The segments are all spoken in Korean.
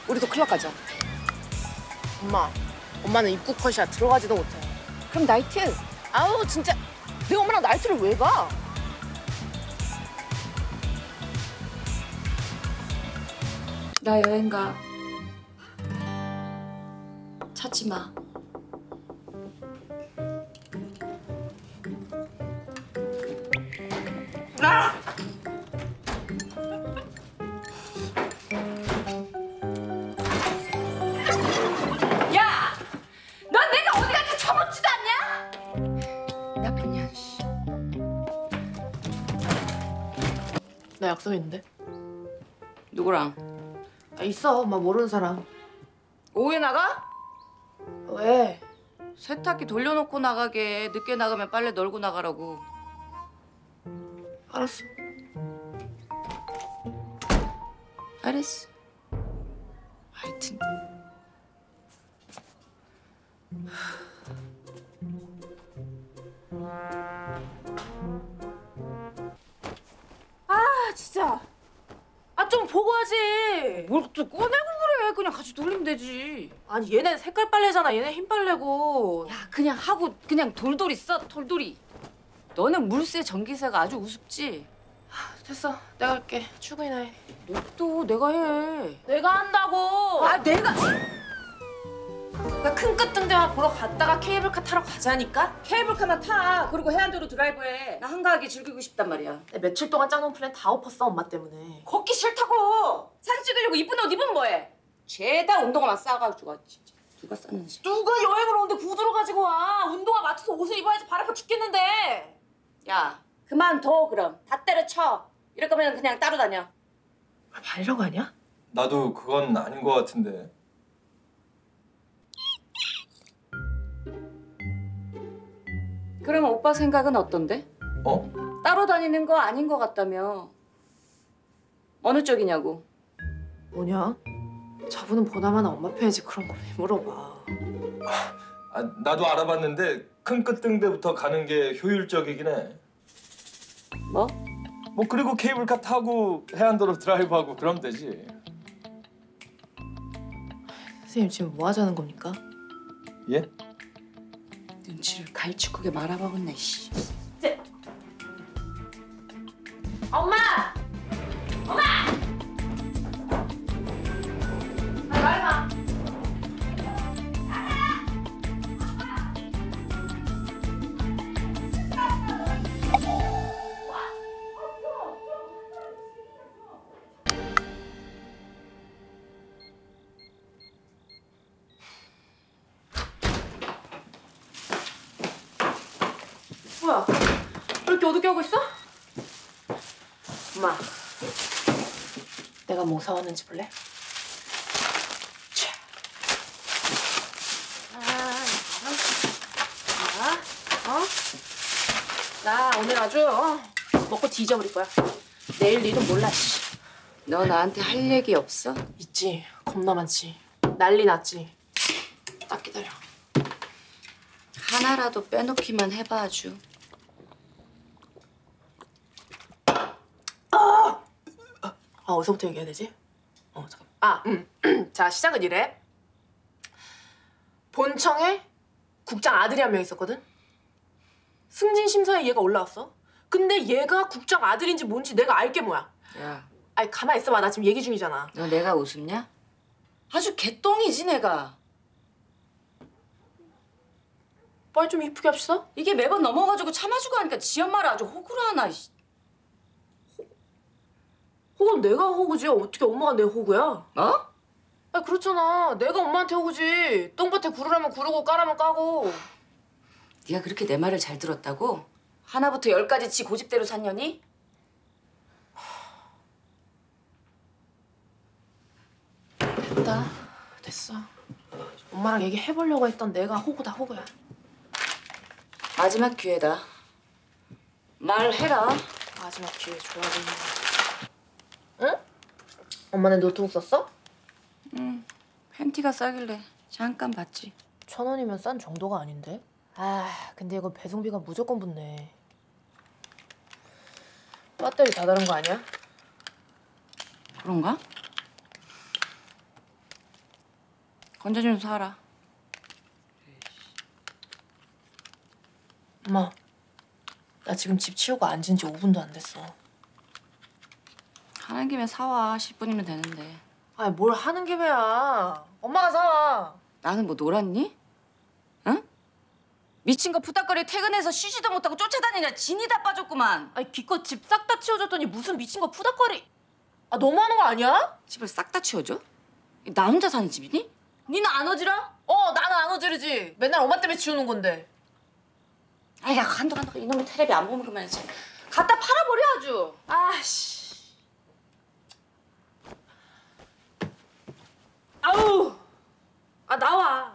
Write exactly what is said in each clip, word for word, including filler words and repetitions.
우리도 클럽 가자. 엄마, 엄마는 입구 컷이야. 들어가지도 못해. 그럼 나이트. 아우 진짜 내 엄마랑 나이트를 왜 가? 나 여행 가. 찾지 마. 아! 야! 넌 내가 어디 갔는지 처먹지도 않냐? 나쁜 년. 나 약속 있는데. 누구랑? 아, 있어. 엄마 모르는 사람. 오후에 나가? 왜? 세탁기 돌려놓고 나가게. 늦게 나가면 빨래 널고 나가라고. 알았어. 알았어. 하여튼. 아 진짜. 아 좀 보고 하지. 뭘 또 꺼내고 그래. 그냥 같이 돌리면 되지. 아니 얘네 색깔 빨래잖아. 얘네 흰 빨래고. 야, 그냥 하고 그냥 돌돌이 써, 돌돌이. 너는 물세, 전기세가 아주 우습지? 됐어. 내가 할게. 출근이나 해. 너 또 내가 해. 내가 한다고. 아, 내가! 나 큰 끝등대만 보러 갔다가 케이블카 타러 가자니까? 케이블카나 타. 그리고 해안도로 드라이브해. 나 한가하게 즐기고 싶단 말이야. 내 며칠 동안 짜놓은 플랜 다 엎었어, 엄마 때문에. 걷기 싫다고. 사진 찍으려고 이쁜 옷 입으면 뭐해? 죄다 운동화만 싸가지고 진짜. 누가 쌌는지. 누가 여행을 오는데 구두로 가지고 와. 운동화 맞춰서 옷을 입어야지 발 아파 죽겠는데. 야, 그만둬 그럼. 다 때려쳐. 이럴 거면 그냥 따로 다녀. 아, 말려고 하냐? 나도 그건 아닌 것 같은데. 그러면 오빠 생각은 어떤데? 어? 따로 다니는 거 아닌 것 같다며. 어느 쪽이냐고. 뭐냐? 저분은 보나마나 엄마 편이지 그런 거 왜 물어봐. 아, 나도 알아봤는데 큰 끝등대부터 가는 게 효율적이긴 해. 뭐? 뭐 그리고 케이블카 타고 해안도로 드라이브하고 그러면 되지. 선생님 지금 뭐 하자는 겁니까? 예? 눈치를 갈치구게 말아먹었네, 씨. 이제. 엄마! 엄마! 아, 말 마. 뭐야? 왜 이렇게 어둡게 하고 있어? 엄마, 내가 뭐 사왔는지 볼래? 자, 아, 어? 나 오늘 아주 어, 먹고 뒤져버릴 거야. 내일 일은 몰라, 씨. 너 나한테 할 얘기 없어? 있지, 겁나 많지. 난리 났지. 딱 기다려. 하나라도 빼놓기만 해봐, 아주. 아, 어디서부터 얘기해야 되지? 어, 잠깐. 아, 음. 자, 시작은 이래. 본청에 국장 아들이 한 명 있었거든? 승진 심사에 얘가 올라왔어. 근데 얘가 국장 아들인지 뭔지 내가 알게 뭐야. 야, 아니, 가만히 있어봐. 나 지금 얘기 중이잖아. 너 내가 우습냐? 아주 개똥이지, 내가. 말 좀 이쁘게 합시다. 이게 매번 넘어가지고 참아주고 하니까 지 엄마를 아주 호구로 하나. 혹은 내가 호구지. 어떻게 엄마가 내 호구야? 어? 아, 그렇잖아. 내가 엄마한테 호구지. 똥밭에 구르라면 구르고 까라면 까고. 네가 그렇게 내 말을 잘 들었다고? 하나부터 열까지 지 고집대로 샀냐니? 됐다. 됐어. 엄마랑 얘기해보려고 했던 내가 호구다, 호구야. 마지막 기회다. 말해라. 마지막 기회 줘야겠네. 응? 엄마는 노트북 썼어? 응. 팬티가 싸길래 잠깐 봤지. 천 원이면 싼 정도가 아닌데? 아, 근데 이거 배송비가 무조건 붙네. 배터리 다 다른 거 아니야? 그런가? 건져 좀 사라. 엄마, 나 지금 집 치우고 앉은 지 오 분도 안 됐어. 하는 김에 사와. 십 분이면 되는데. 아니, 뭘 하는 김에야. 엄마가 사와. 나는 뭐 놀았니? 응? 미친 거 푸닥거리 퇴근해서 쉬지도 못하고 쫓아다니냐 진이 다 빠졌구만. 아니, 기껏 집 싹 다 치워줬더니 무슨 미친 거 푸닥거리. 아, 너무하는 거 아니야? 집을 싹 다 치워줘? 나 혼자 사는 집이니? 니는 안 어지러? 어, 나는 안 어지르지. 맨날 엄마 때문에 치우는 건데. 아이야 간도 간도 이놈의 텔레비 안 보면 그만이지. 갖다 팔아버려 아주. 아씨. 아우. 아, 나와.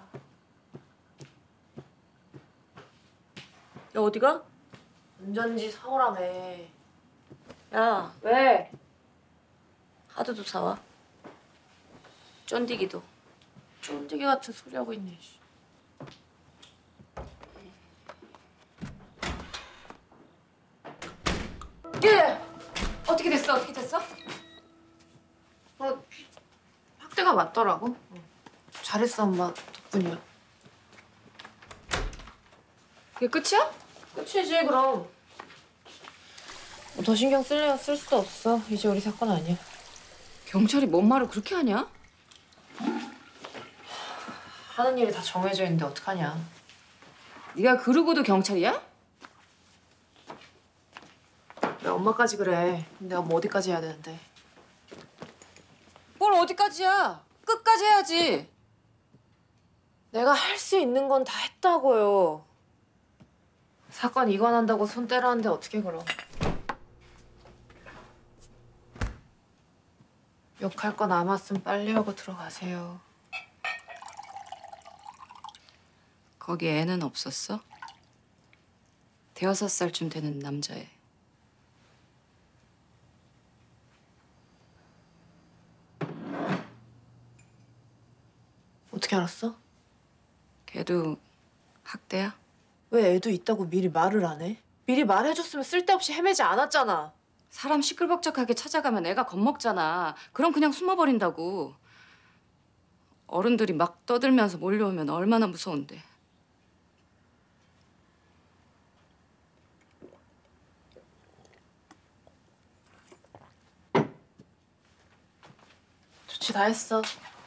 야 어디가? 운전지 사오라며. 야 왜? 하드도 사와. 쫀디기도. 쫀디기 같은 소리 하고 있네. 예. 어떻게 됐어? 어떻게 됐어? 어, 확대가 맞더라고. 응. 잘했어, 엄마. 덕분이야. 그게 끝이야? 끝이지, 그럼. 뭐더 신경 쓸래야 쓸 수도 없어. 이제 우리 사건 아니야. 경찰이 뭔 말을 그렇게 하냐? 하는 일이 다 정해져 있는데 어떡하냐. 네가 그러고도 경찰이야? 왜 엄마까지 그래. 내가 뭐 어디까지 해야 되는데. 뭘 어디까지야? 끝까지 해야지. 내가 할 수 있는 건 다 했다고요. 사건 이관한다고 손 떼라는데 어떻게 그럼. 욕할 거 남았으면 빨리 하고 들어가세요. 거기 애는 없었어? 대여섯 살쯤 되는 남자애. 어떻게 알았어? 걔도 학대야? 왜 애도 있다고 미리 말을 안 해? 미리 말해줬으면 쓸데없이 헤매지 않았잖아. 사람 시끌벅적하게 찾아가면 애가 겁먹잖아. 그럼 그냥 숨어버린다고. 어른들이 막 떠들면서 몰려오면 얼마나 무서운데. 조치 다 했어.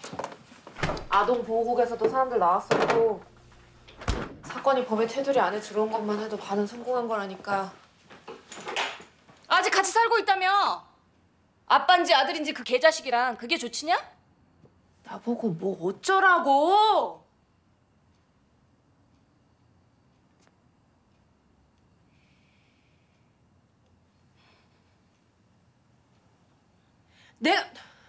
아동보호국에서도 사람들 나왔었고 사건이 법의 테두리 안에 들어온 것만 해도 반은 성공한 거라니까. 아직 같이 살고 있다며? 아빠인지 아들인지 그 개자식이랑 그게 좋지냐? 나보고 뭐 어쩌라고. 내가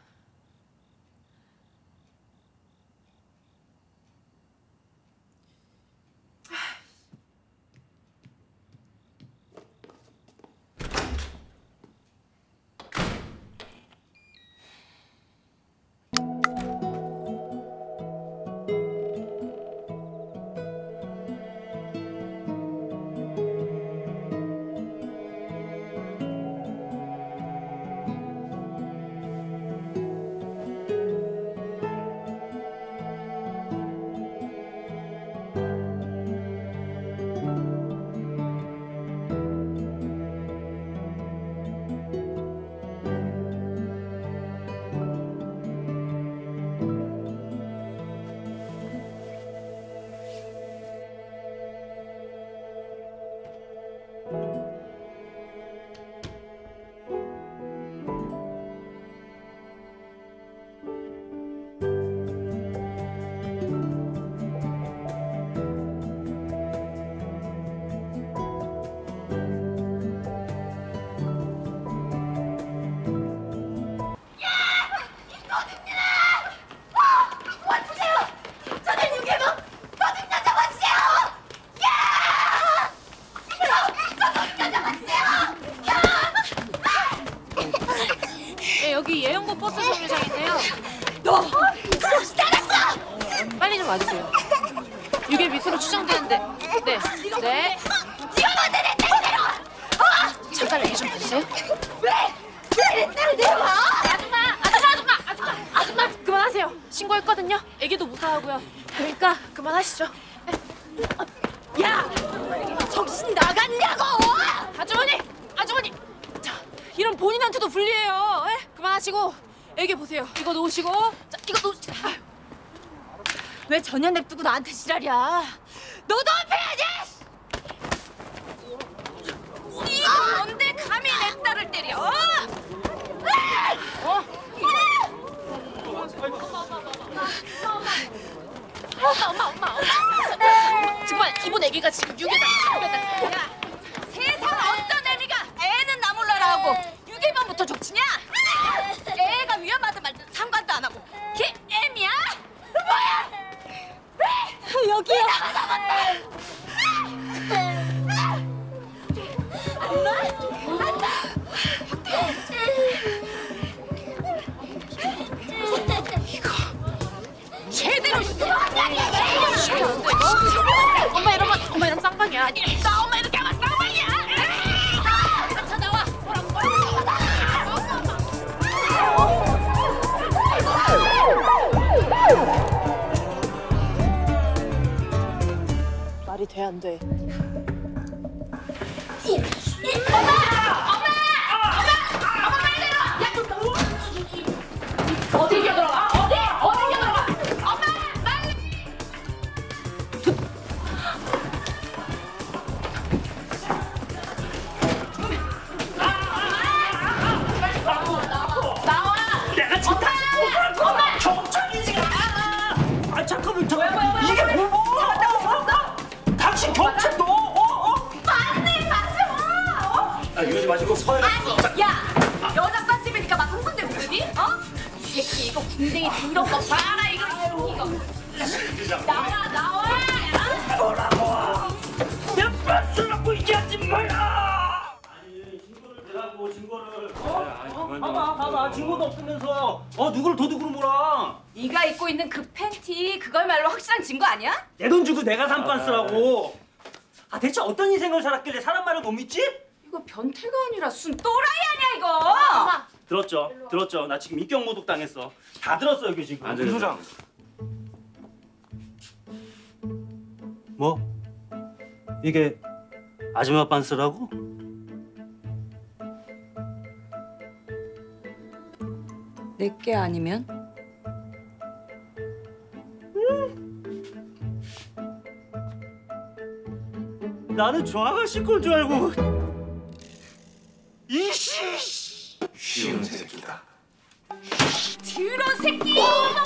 네, 여기 예영고 버스 정류장인데요. 너! 정신 차렸어! 빨리 좀 와주세요. 이게 밑으로 추정되는데. 네. 네. 네가 뭔데 내 딸을 데려와! 어? 잠깐 얘기 좀 해주세요. 왜? 왜 내 딸을 데려와? 아줌마! 아줌마! 아줌마! 아줌마! 아줌마! 그만하세요. 신고했거든요. 애기도 무사하고요. 그러니까 그만하시죠. 야! 정신 나갔냐고! 아주머니! 아주머니! 자, 이런 본인한테도 불리해요. 에? 그만하시고 애기 보세요. 이거 놓으시고 자, 이거 놓으시고 왜 전혀 냅두고 나한테 지랄이야? 너도 앞에야지! 이거 뭔데 감히 내 딸을 때려? 어? 엄마 엄마 엄마 엄마 정말 이번 애기가 지금 유괴다 유괴다. 야 세상 어떤 애미가 애는 나 몰라라 하고 유괴만부터 족치냐? 애가 위험하든 말든 상관도 안 하고 걔 애미야? 뭐야? 여기요. 제대로 시켜. 엄마 이러면 엄마 이러면 쌍방이야. 나 엄마 이렇게 하면 쌍방이야. 같이 나와. 말이 돼 안 돼? 어디 들어가? 어디? 어디 들어가? 엄마! 빨리! 나와! 내가 지금 다시 보라고! 경찰이지! 아 잠깐만 저 이게 뭐야? 당신 경찰 너? 어? 어? 맞네! 맞네! 어? 아 이러지 마시고 서야 아니! 야! 여자 빤집이니까 막 흥분되고 그러니? 어? 이 새끼 이거 궁뎅이 더러운 거 봐라 이거 이거 나와 나와! 뭐라고? 내 빤스라고 얘기하지 마라! 아니 증거를 대라고 증거를 어? 봐봐 봐봐 증거도 없으면서 어 누구를 도둑으로 몰아? 네가 입고 있는 그 팬티 그걸말로 확실한 증거 아니야? 내 돈 주고 내가 산 빤스라고. 아 대체 어떤 인생을 살았길래 사람 말을 못 믿지? 이거 변태가 아니라 순 또라이 아니야 이거? 엄마! 들었죠? 들었죠? 나 지금 인격 모독 당했어. 다 들었어 여기 지금. 안 소장. 뭐? 이게 아줌마 빤스라고? 내게 아니면? 나는 조아가 씻을 줄 알고. 이씨! 쉬운 새끼다. 더러운 새끼!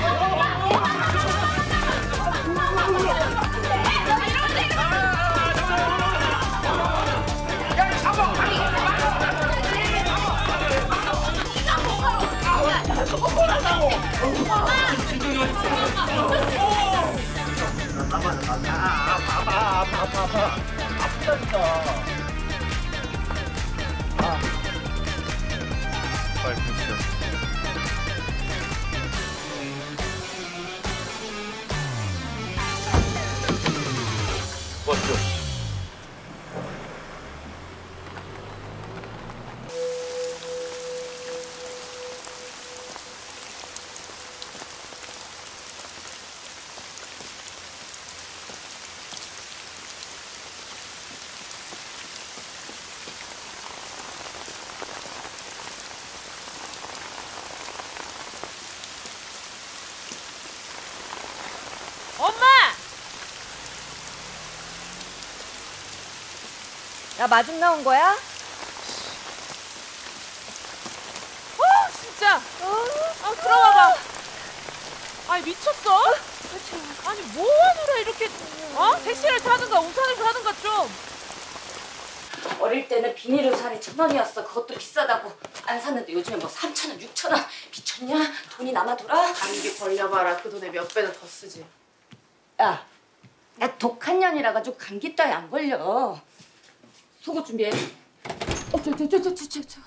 빨리 보시죠. 맞죠? 엄마! 야 마중 나온 거야? 어 진짜! 아 들어와봐. 아니 미쳤어? 아니 뭐하느라 이렇게 어? 택시를 타든가 우산을 타든가 좀. 어릴 때는 비닐 우산이 천 원이었어. 그것도 비싸다고 안 샀는데 요즘에 뭐 삼천 원, 육천 원 미쳤냐? 돈이 남아돌아? 감기 걸려봐라. 그 돈에 몇 배는 더 쓰지. 야, 야 독한 년이라 가지고 감기 따위 안 걸려. 속옷 준비해. 어, 저, 저, 저, 저, 저, 저, 저.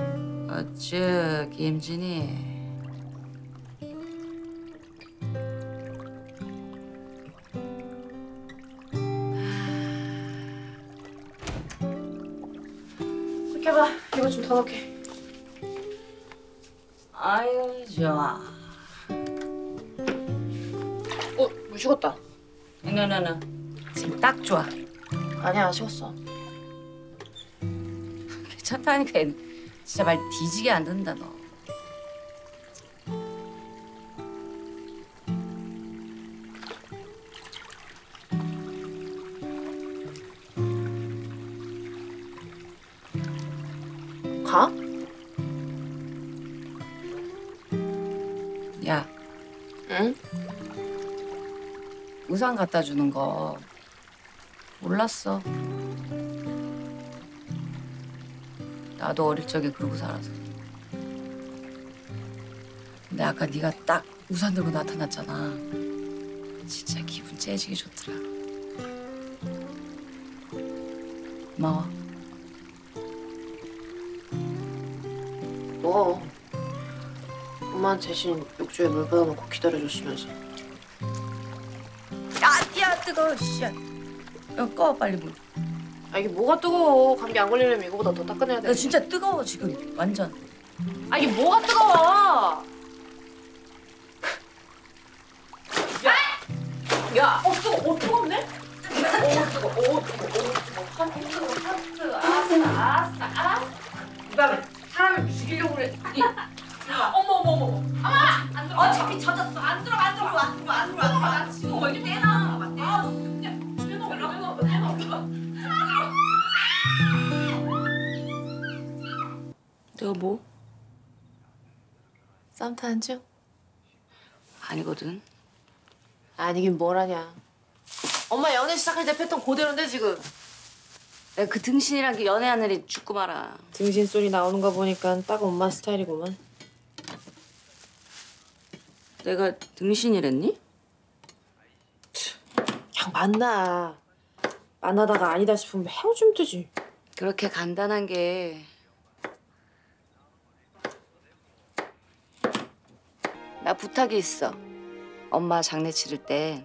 어쭈 김진희 해봐. 이거 좀 더 넣게. 아유 좋아. 어, 물 식었다. 나나나 지금 딱 좋아. 아니야, 식었어. 괜찮다니까 얘 진짜 말 뒤지게 안 듣는다 너. 가? 야 응? 우산 갖다 주는 거 몰랐어. 나도 어릴 적에 그러고 살아서. 근데 아까 네가 딱 우산 들고 나타났잖아. 진짜 기분 째지게 좋더라. 고마워. 뭐? 엄마 대신 욕조에 물 받아놓고 기다려줬으면서. 야, 야 뜨거워, 씨. 야, 꺼 빨리 물. 아, 이게 뭐가 뜨거워. 감기 안 걸리려면 이거보다 더 따끈해야 돼. 나 진짜 뜨거워 지금 완전. 아, 이게 뭐가 뜨거워. 야, 어, 뜨거, 어, 뜨겁네? 어, 뜨거, 어, 뜨거, 어, 뜨거. 한, 뜨거, 한, 뜨거. 알았어, 알았어, 알았어. 그다음에 사람을 죽이려고 그래. 이, 어머, 어머, 어머. 엄마! 안 들어. 어차피 젖었어. 안 들어, 안 들어. 안 들어, 안 들어, 안 들어. 나 지금 어디 떼나. 아, 그냥 떼놓아, 떼놓아, 떼놓아, 떼놓아. 내가 뭐? 쌈 타는 중? 아니거든. 아니긴 뭘 하냐. 엄마 연애 시작할 때 폈던 그대로인데 지금. 내가 그 등신이란 게 연애하는 일이 죽고 말아. 등신 소리 나오는 거 보니까 딱 엄마 스타일이구만. 내가 등신이랬니? 그냥 만나. 만나다가 아니다 싶으면 헤어지면 되지. 그렇게 간단한 게. 나 부탁이 있어. 엄마 장례 치를 때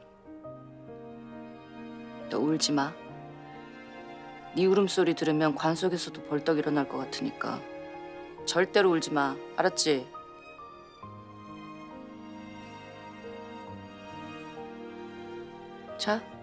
너 울지 마. 네 울음소리 들으면 관 속에서도 벌떡 일어날 것 같으니까 절대로 울지 마. 알았지? 자.